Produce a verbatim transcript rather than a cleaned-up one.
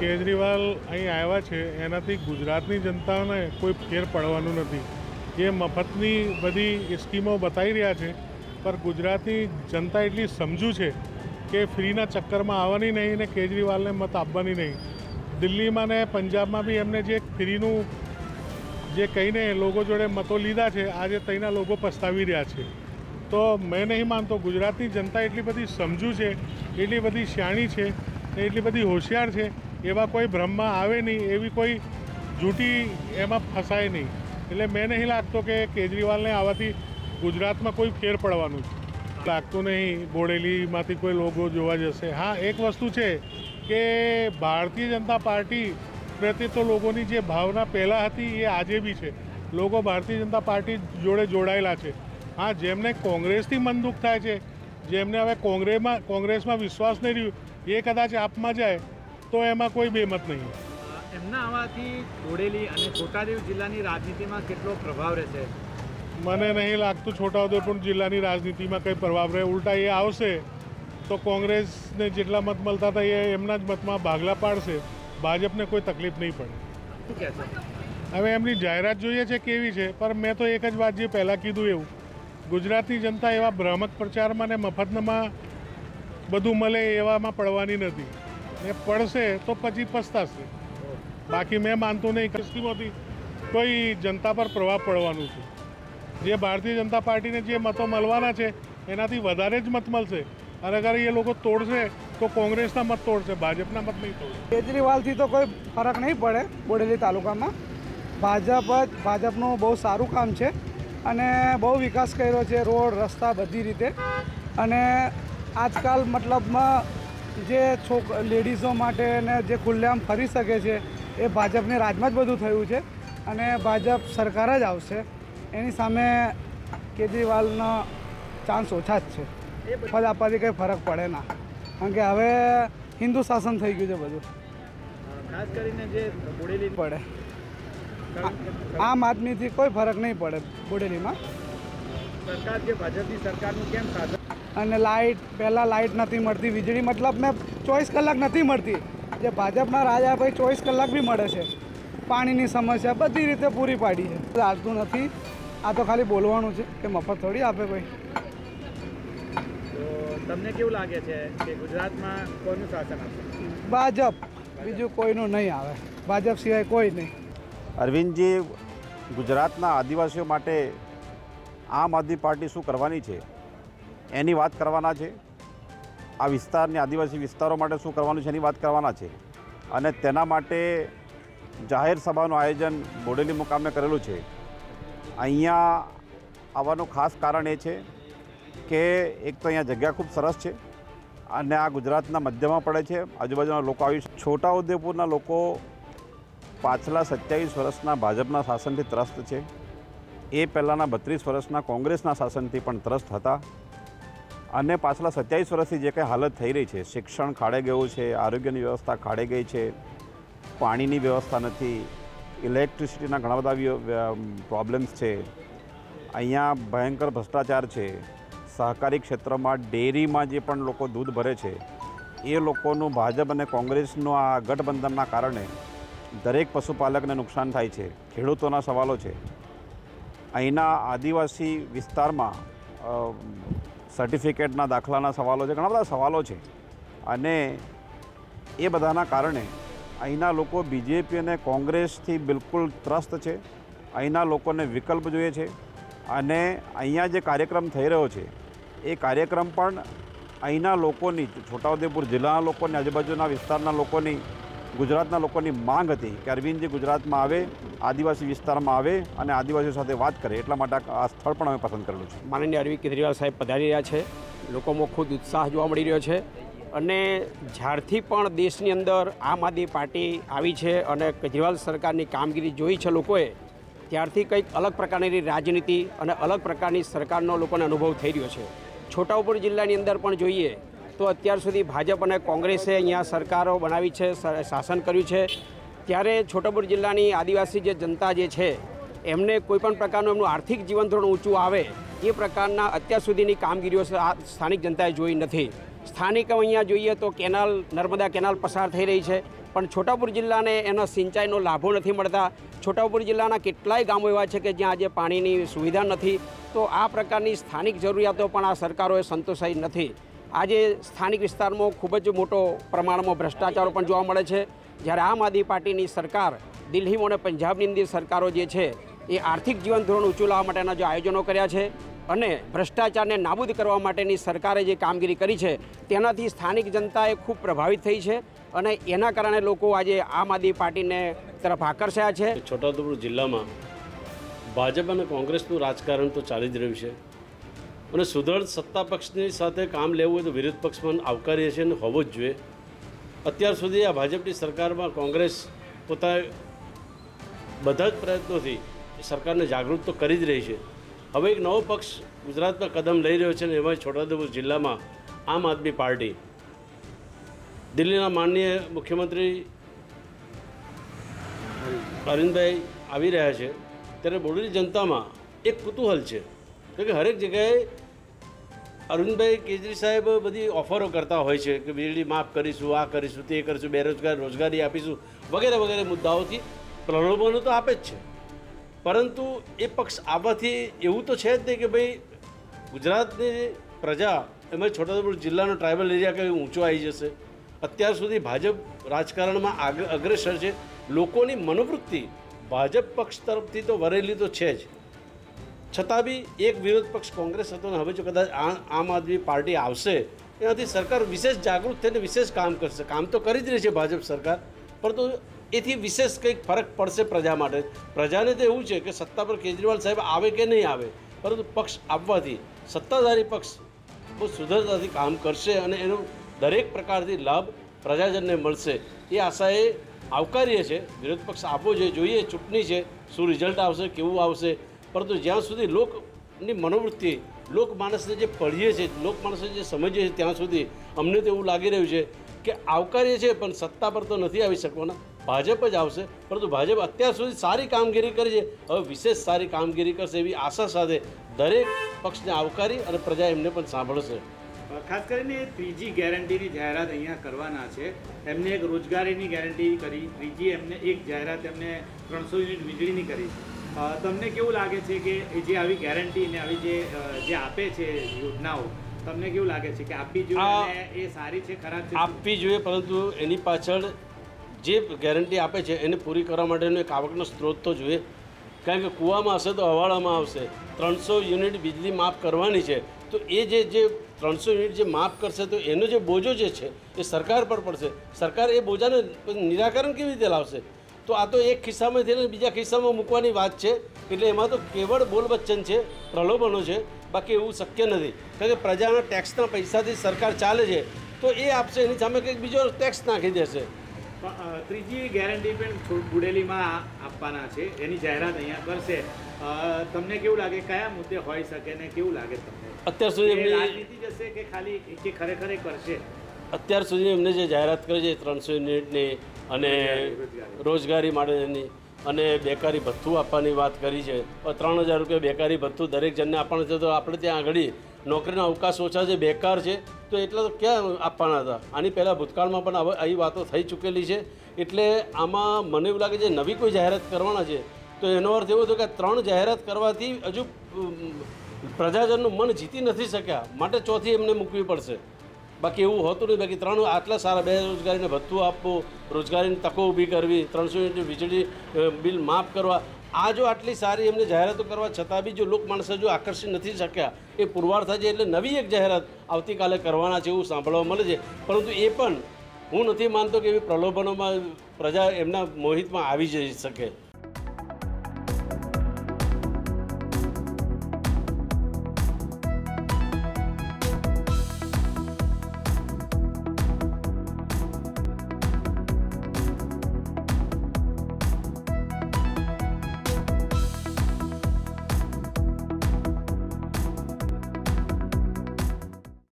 કેજરીવાલ અહીં આવ્યા છે એનાથી ગુજરાતની જનતાને કોઈ ફેર પડવાનું નથી। એ મફતની બધી સ્કીમો બતાવી રહ્યા છે, પણ ગુજરાતની જનતા એટલી સમજુ છે કે ફ્રીના ચક્કરમાં આવવાની નહીં ને કેજરીવાલને મત આપવાની નહીં। દિલ્હીમાં ને પંજાબમાં બી એમને જે ફ્રીનું જે કહીને લોકો જોડે મતો લીધા છે, આજે ત્યાંના લોકો પસ્તાવી રહ્યા છે। તો મેં નહીં માનતો ગુજરાતની જનતા એટલી બધી સમજુ છે, એટલી બધી શાણી છે ને એટલી બધી હોશિયાર છે, એવા કોઈ ભ્રમમાં આવે નહીં, એવી કોઈ જૂઠી એમાં ફસાય નહીં। એટલે મેં નહીં લાગતો કે કેજરીવાલને આવવાથી ગુજરાતમાં કોઈ ફેર પડવાનું છે, લાગતું નહીં બોડેલીમાંથી કોઈ લોકો જોવા જશે। હા, એક વસ્તુ છે કે ભારતીય જનતા પાર્ટી પ્રત્યે તો લોકોની જે ભાવના પહેલાં હતી એ આજે બી છે। લોકો ભારતીય જનતા પાર્ટી જોડે જોડાયેલા છે। હા, જેમને કોંગ્રેસથી મન દુઃખ થાય છે, જેમને હવે કોંગ્રેસમાં કોંગ્રેસમાં વિશ્વાસ નહીં રહ્યું, એ કદાચ આપમાં જાય તો એમાં કોઈ બેમત નહીં। એમના આવવાથી બોડેલી અને છોટાઉદેપુર જિલ્લાની રાજનીતિમાં કેટલો પ્રભાવ રહેશે? મને નહીં લાગતું છોટાઉદેપુર જિલ્લાની રાજનીતિમાં કંઈ પ્રભાવ રહે। ઉલટા એ આવશે તો કોંગ્રેસને જેટલા મત મળતા હતા એ એમના જ મતમાં ભાગલા પાડશે, ભાજપને કોઈ તકલીફ નહીં પડે। શું કહેશો? હવે એમની જાહેરાત જોઈએ છે કેવી છે, પણ મેં તો એક જ વાત જે પહેલાં કીધું એવું, ગુજરાતની જનતા એવા ભ્રામક પ્રચારમાં ને મફતમાં બધું મળે એવામાં પડવાની નથી, ને પડશે તો પછી પસ્તાશે। બાકી મેં માનતો નહીં કે સ્કીમોથી કોઈ જનતા પર પ્રભાવ પડવાનું છે। જે ભારતીય જનતા પાર્ટીને જે મતો મળવાના છે એનાથી વધારે જ મત મળશે, અને અગર એ લોકો તોડશે તો કોંગ્રેસના મત તોડશે, ભાજપના મત નહીં તોડશે। કેજરીવાલથી તો કોઈ ફરક નહીં પડે બોડેલી તાલુકામાં। ભાજપ જ ભાજપનું બહુ સારું કામ છે અને બહુ વિકાસ કર્યો છે, રોડ રસ્તા બધી રીતે। અને આજકાલ મતલબમાં જે છોક લેડીઝો માટે ને જે ખુલ્લેઆમ ફરી શકે છે એ ભાજપની રાજમાં જ બધું થયું છે, અને ભાજપ સરકાર જ આવશે। એની સામે કેજરીવાલનો ચાન્સ ઓછા જ છે। પદ આપવાથી કંઈ ફરક પડે ના, કારણ કે હવે હિન્દુ શાસન થઈ ગયું છે બધું। ખાસ કરીને જે બોડેલી પડે આમ આદમીથી કોઈ ફરક નહીં પડે બોડેલીમાં। સરકાર જે ભાજપની સરકારનું કેમ સાધન અને લાઇટ પહેલાં લાઇટ નથી મળતી, વીજળી મતલબ મેં ચોવીસ કલાક નથી મળતી, જે ભાજપના રાજા ભાઈ ચોવીસ કલાક બી મળે છે। પાણીની સમસ્યા બધી રીતે પૂરી પાડી છે, આવતું નથી। આ તો ખાલી બોલવાનું છે કે મફત થોડી આપે ભાઈ। તો તમને કેવું લાગે છે કે ગુજરાતમાં કોનું શાસન આવશે? ભાજપ, બીજું કોઈનું નહીં આવે, ભાજપ સિવાય કોઈ નહીં। અરવિંદજી, ગુજરાતના આદિવાસીઓ માટે આમ આદમી પાર્ટી શું કરવાની છે એની વાત કરવાના છે। આ વિસ્તારની આદિવાસી વિસ્તારો માટે શું કરવાનું છે એની વાત કરવાના છે, અને તેના માટે જાહેર સભાનું આયોજન બોડેલી મુકામે કરેલું છે। અહીંયા આવવાનું ખાસ કારણ એ છે કે એક તો અહીંયા જગ્યા ખૂબ સરસ છે અને આ ગુજરાતના મધ્યમાં પડે છે, આજુબાજુના લોકો આવી। છોટાઉદેપુરના લોકો પાછલા સત્યાવીસ વર્ષના ભાજપના શાસનથી ત્રસ્ત છે, એ પહેલાંના બત્રીસ વર્ષના કોંગ્રેસના શાસનથી પણ ત્રસ્ત હતા, અને પાછલા સત્યાવીસ વર્ષથી જે કંઈ હાલત થઈ રહી છે, શિક્ષણ ખાડે ગયું છે, આરોગ્યની વ્યવસ્થા ખાડે ગઈ છે, પાણીની વ્યવસ્થા નથી, ઇલેક્ટ્રિસિટીના ઘણા બધા પ્રોબ્લેમ્સ છે, અહીંયા ભયંકર ભ્રષ્ટાચાર છે, સહકારી ક્ષેત્રમાં ડેરીમાં જે પણ લોકો દૂધ ભરે છે એ લોકોનું ભાજપ અને કોંગ્રેસનું આ ગઠબંધનના કારણે દરેક પશુપાલકને નુકસાન થાય છે, ખેડૂતોના સવાલો છે। અહીંના આદિવાસી વિસ્તારમાં સર્ટિફિકેટના દાખલાના સવાલો છે, ઘણા બધા સવાલો છે, અને એ બધાના કારણે અહીંના લોકો બીજેપી અને કોંગ્રેસથી બિલકુલ ત્રસ્ત છે। અહીંના લોકોને વિકલ્પ જોઈએ છે, અને અહીંયા જે કાર્યક્રમ થઈ રહ્યો છે એ કાર્યક્રમ પણ અહીંના લોકોની, છોટાઉદેપુર જિલ્લાના લોકોની, આજુબાજુના વિસ્તારના લોકોની, ગુજરાતના લોકોની માંગ હતી કે અરવિંદજી ગુજરાતમાં આવે, આદિવાસી વિસ્તારમાં આવે અને આદિવાસીઓ સાથે વાત કરે, એટલા માટે આ સ્થળ પણ અમે પસંદ કરેલું છે। માનનીય અરવિંદ કેજરીવાલ સાહેબ પધારી રહ્યા છે, લોકોમાં ખૂબ ઉત્સાહ જોવા મળી રહ્યો છે, અને જ્યારથી પણ દેશની અંદર આમ આદમી પાર્ટી આવી છે અને કેજરીવાલ સરકારની કામગીરી જોઈ છે લોકોએ, ત્યારથી કંઈક અલગ પ્રકારની રાજનીતિ અને અલગ પ્રકારની સરકારનો લોકોને અનુભવ થઈ રહ્યો છે। છોટાઉદેપુર જિલ્લાની અંદર પણ જોઈએ તો અત્યાર સુધી ભાજપ અને કોંગ્રેસે અહીંયા સરકારો બનાવી છે, શાસન કર્યું છે, ત્યારે છોટાઉદેપુર જિલ્લાની આદિવાસી જે જનતા જે છે એમને કોઈપણ પ્રકારનું એમનું આર્થિક જીવન ધોરણ ઊંચું આવે એ પ્રકારના અત્યાર સુધીની કામગીરીઓ સ્થાનિક જનતાએ જોઈ નથી। સ્થાનિક અહીંયા જોઈએ તો કેનાલ, નર્મદા કેનાલ પસાર થઈ રહી છે, પણ છોટાઉદેપુર જિલ્લાને એના સિંચાઈનો લાભો નથી મળતા. છોટાઉદેપુર જિલ્લાના કેટલાય ગામો એવા છે કે જ્યાં આજે પાણીની સુવિધા નથી. તો આ પ્રકારની સ્થાનિક જરૂરિયાતો પણ આ સરકારોએ સંતોષાઈ નથી. આજે સ્થાનિક વિસ્તારમાં ખૂબ જ મોટો પ્રમાણમાં ભ્રષ્ટાચારો પણ જોવા મળે છે. જ્યારે આમ આદમી પાર્ટીની સરકાર દિલ્હીમાં અને પંજાબની અંદર સરકારો જે છે એ આર્થિક જીવન ધોરણ ઊંચું લાવવા માટેના જે આયોજનો કર્યા છે અને ભ્રષ્ટાચારને નાબૂદ કરવા માટેની સરકારે જે કામગીરી કરી છે તેનાથી સ્થાનિક જનતાએ ખૂબ પ્રભાવિત થઈ છે અને એના કારણે લોકો આજે આમ આદમી પાર્ટીને તરફ આકર્ષાયા છે. છોટાઉદેપુર જિલ્લામાં ભાજપ અને કોંગ્રેસનું રાજકારણ તો ચાલી જ રહ્યું છે અને સુદૃઢ સત્તા પક્ષની સાથે કામ લેવું હોય તો વિરોધ પક્ષમાં આવકારીએ છીએ અને હોવો જ જોઈએ. અત્યાર સુધી આ ભાજપની સરકારમાં કોંગ્રેસ પોતા બધા જ પ્રયત્નોથી સરકારને જાગૃત તો કરી જ રહી છે. હવે એક નવો પક્ષ ગુજરાતમાં કદમ લઈ રહ્યો છે અને એમાં છોટાઉદેપુર જિલ્લામાં આમ આદમી પાર્ટી દિલ્હીના માનનીય મુખ્યમંત્રી અરવિંદભાઈ આવી રહ્યા છે ત્યારે બોડેલી જનતામાં એક કુતૂહલ છે કે હરેક જગ્યાએ અરવિંદભાઈ કેજરી સાહેબ બધી ઓફરો કરતા હોય છે કે વીજળી માફ કરીશું, આ કરીશું, તે કરીશું, બેરોજગાર રોજગારી આપીશું વગેરે વગેરે મુદ્દાઓથી પ્રલોભનો તો આપે જ છે. પરંતુ એ પક્ષ આવવાથી એવું તો છે જ નહીં કે ભાઈ ગુજરાતની પ્રજા એમાં છોટાઉદેપુર જિલ્લાનો ટ્રાઇબલ એરિયા કંઈ ઊંચો આવી જશે. અત્યાર સુધી ભાજપ રાજકારણમાં આગ અગ્રેસર છે. લોકોની મનોવૃત્તિ ભાજપ પક્ષ તરફથી તો વરેલી તો છે જ, છતાં બી એક વિરોધ પક્ષ કોંગ્રેસ હતો ને હવે જો કદાચ આમ આદમી પાર્ટી આવશે એનાથી સરકાર વિશેષ જાગૃત થઈને વિશેષ કામ કરશે. કામ તો કરી જ રહી છે ભાજપ સરકાર, પરંતુ એથી વિશેષ કંઈક ફરક પડશે પ્રજા માટે. પ્રજાને તો એવું છે કે સત્તા પર કેજરીવાલ સાહેબ આવે કે નહીં આવે, પરંતુ પક્ષ આવવાથી સત્તાધારી પક્ષ બહુ સુધરતાથી કામ કરશે અને એનો દરેક પ્રકારથી લાભ પ્રજાજનને મળશે એ આશાએ આવકારીએ છે. વિરોધ પક્ષ આપવો જોઈએ, જોઈએ ચૂંટણી છે શું રિઝલ્ટ આવશે, કેવું આવશે, પરંતુ જ્યાં સુધી લોકની મનોવૃત્તિ લોકમાનસને જે પઢીએ છીએ, લોકમાનસને જે સમજીએ છીએ ત્યાં સુધી અમને તો એવું લાગી રહ્યું છે કે આવકારીએ છીએ પણ સત્તા પર તો નથી આવી શકવાના, ભાજપ જ આવશે. પરંતુ ભાજપ અત્યાર સુધી સારી કામગીરી કરી છે, હવે વિશેષ સારી કામગીરી કરશે એવી આશા સાથે દરેક પક્ષને આવકારી અને પ્રજા એમને પણ સાંભળશે. ખાસ કરીને ત્રીજી ગેરંટીની જાહેરાત અહીંયા કરવાના છે. એમને એક રોજગારીની ગેરંટી કરી, ત્રીજી એમને એક જાહેરાત એમને ત્રણસો યુનિટ વીજળીની કરી. તમને કેવું લાગે છે કે જે આવી ગેરંટી ને આવી જે જે આપે છે યોજનાઓ, તમને કેવું લાગે છે કે આપવી જોઈએ, એ સારી છે, ખરાબ છે? આપવી જોઈએ, પરંતુ એની પાછળ જે ગેરંટી આપે છે એને પૂરી કરવા માટેનો એક આવકનો સ્ત્રોત તો જોઈએ. કારણ કે કૂવામાં હશે તો હવાડામાં આવશે. ત્રણસો યુનિટ વીજળી માફ કરવાની છે તો એ જે જે ત્રણસો યુનિટ જે માફ કરશે તો એનો જે બોજો જે છે એ સરકાર પર પડશે. સરકાર એ બોજાને નિરાકરણ કેવી રીતે લાવશે? તો આ તો એક ખિસ્સામાં થઈને બીજા ખિસ્સામાં મૂકવાની વાત છે. એટલે એમાં તો કેવળ બોલબચ્ચન છે, પ્રલોભનો છે, બાકી એવું શક્ય નથી. કારણ કે પ્રજાના ટેક્સના પૈસાથી સરકાર ચાલે છે તો એ આપશે, એની સામે કંઈક બીજો ટેક્સ નાખી દેશે. ત્રીજી ગેરંટી પણ બુડેલીમાં આપવાના છે, એની જાહેરાત અહીંયા કરશે. તમને કેવું લાગે કયા મુદ્દે હોઈ શકે ને કેવું લાગે તમને? અત્યાર સુધી એમની રાજનીતિ જશે કે ખાલી કે ખરેખર કરશે? અત્યાર સુધી એમને જે જાહેરાત કરી છે ત્રણસો યુનિટની અને રોજગારી માટેની અને બેકારી ભથ્થું આપવાની વાત કરી છે. ત્રણ હજાર રૂપિયા બેકારી ભથ્થું દરેક જણને આપવાનું છે. તો આપણે ત્યાં આગળ નોકરીના અવકાશ ઓછા છે, બેકાર છે, તો એટલા તો ક્યાં આપવાના હતા? આની પહેલાં ભૂતકાળમાં પણ હવે આવી વાતો થઈ ચૂકેલી છે. એટલે આમાં મને એવું લાગે છે નવી કોઈ જાહેરાત કરવાના છે તો એનો અર્થ એવો હતો કે ત્રણ જાહેરાત કરવાથી હજુ પ્રજાજનનું મન જીતી નથી શક્યા, માટે ચોથી એમને મૂકવી પડશે. બાકી એવું હોતું નહીં. બાકી ત્રણ આટલા સારા બેરોજગારીને ભથ્થું આપવું, રોજગારીની તકો ઊભી કરવી, ત્રણસો યુનિટ વીજળી બિલ માફ કરવા, આ જો આટલી સારી એમને જાહેરાતો કરવા છતાં બી જો લોકમાનસ જો આકર્ષી નથી શક્યા, એ પુરવાર થાય છે. એટલે નવી એક જાહેરાત આવતીકાલે કરવાના છે એવું સાંભળવા મળે છે. પરંતુ એ પણ હું નથી માનતો કે એવી પ્રલોભનોમાં પ્રજા એમના મોહિતમાં આવી જઈ શકે.